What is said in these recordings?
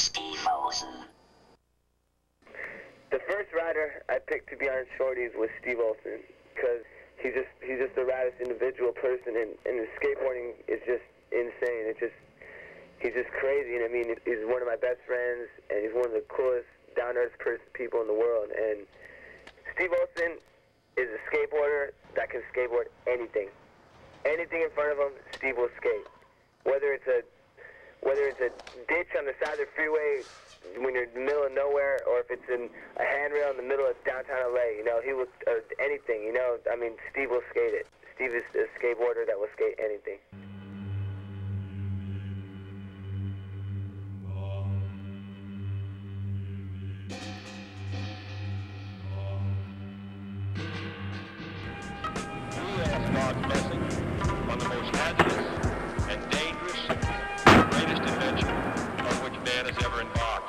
Steve Olson. The first rider I picked to be on Shorties was Steve Olson because he's just the raddest individual person, and his skateboarding is just insane. He's just crazy, and I mean, he's one of my best friends, and he's one of the coolest, down-to-earth people in the world. And Steve Olson is a skateboarder that can skateboard anything. Anything in front of him, Steve will skate. Whether it's a ditch on the side of the freeway when you're in the middle of nowhere, or if it's in a handrail in the middle of downtown LA, he will, anything, I mean, Steve will skate it. Steve is a skateboarder that will skate anything. God's blessing on the most hazardous and dangerous, greatest adventure on which man has ever embarked.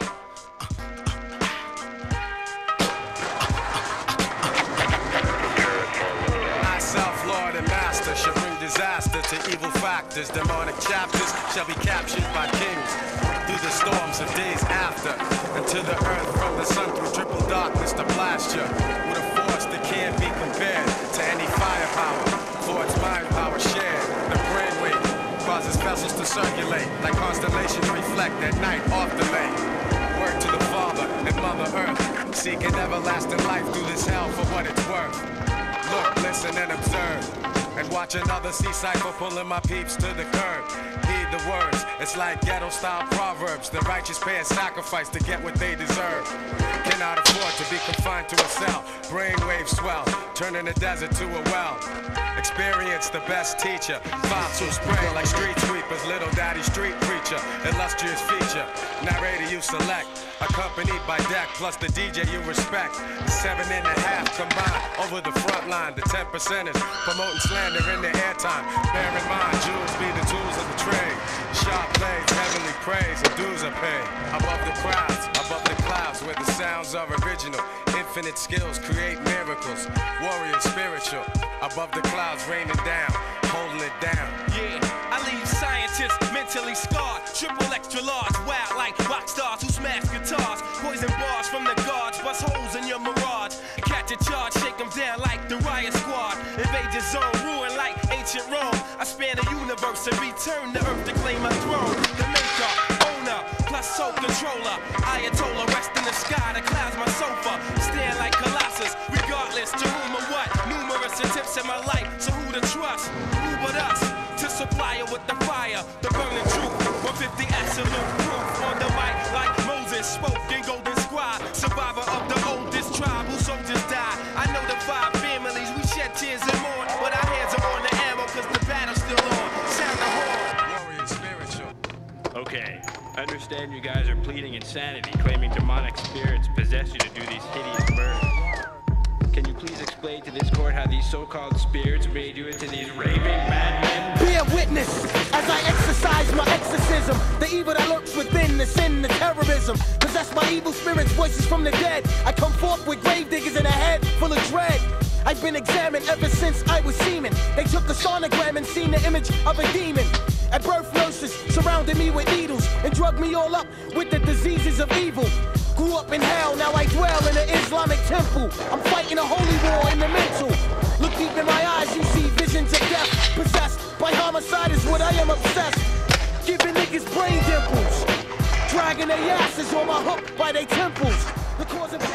Myself, Lord and Master, shall bring disaster to evil factors. Demonic chapters shall be captured by kings through the storms of days after, and to the earth from the sun through triple darkness to blast you with a force that can't be compared to any firepower. For its mind power shared, the brainwave causes vessels to circulate like constellations reflect at night off the lake. Word to the Father and Mother Earth, seeking everlasting life through this hell for what it's worth. Look, listen, and observe, and watch another sea cycle pulling my peeps to the curb. Heed the words, it's like ghetto-style proverbs. The righteous pay a sacrifice to get what they deserve. Cannot afford to be confined to a cell. Brainwave swell, turning the desert to a well. Experience the best teacher. Thoughts will spray like street sweepers. Little daddy street preacher. Illustrious feature. Narrator you select. Accompanied by deck plus the DJ you respect. 7.5 combined over the front line. The 10%ers promoting slander in the airtime. Bear in mind, jewels be the tools of the trade. Sharp blades, heavenly praise, and dues are paid. Above the crowds, above the clouds, where the sounds are original. Infinite skills create miracles. Warrior spiritual. Above the clouds raining down, holding it down. Yeah, I leave scientists mentally scarred. Triple extra large, wild like rock stars who smash guitars. Poison bars from the guards, bust holes in your mirage. Catch a charge, shake them down like the riot squad. Invade your zone, ruin like ancient Rome. I span the universe and return to earth to claim my throne. The maker, owner, plus soul controller. Ayatollah, rest in the sky, the clouds my sofa. Stand like Colossus, regardless to whom or what. Numerous attempts in my life, so who to trust? Who but us? To supply her with the fire, the burning truth. 150 absolute proof on the mic like Moses spoke in Golden Squad. Survivor of the oldest tribe whose soldiers died. I know the 5 families, we shed tears and mourn, but our hands are on the ammo cause the battle's still on. Sound the horn. Warrior spiritual. Okay, I understand you guys are pleading insanity, claiming demonic spirits possess you to do these hideous murders. Can you please explain to this court how these so-called spirits made you into these raving madmen? Bear witness as I exercise my exorcism. The evil that lurks within, the sin, the terrorism. Possess my evil spirits, voices from the dead. I come forth with grave diggers in a head full of dread. I've been examined ever since I was semen. They took a sonogram and seen the image of a demon. At birth, nurses surrounded me with needles and drugged me all up with the diseases of evil. Grew up in hell, now I dwell in an Islamic temple. I'm fighting a holy war in the mental. Look deep in my eyes, you see visions of death. Possessed by homicide is what I am obsessed. Giving niggas brain dimples. Dragging their asses on my hook by their temples. The cause of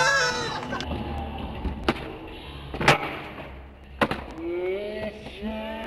Yes, sir.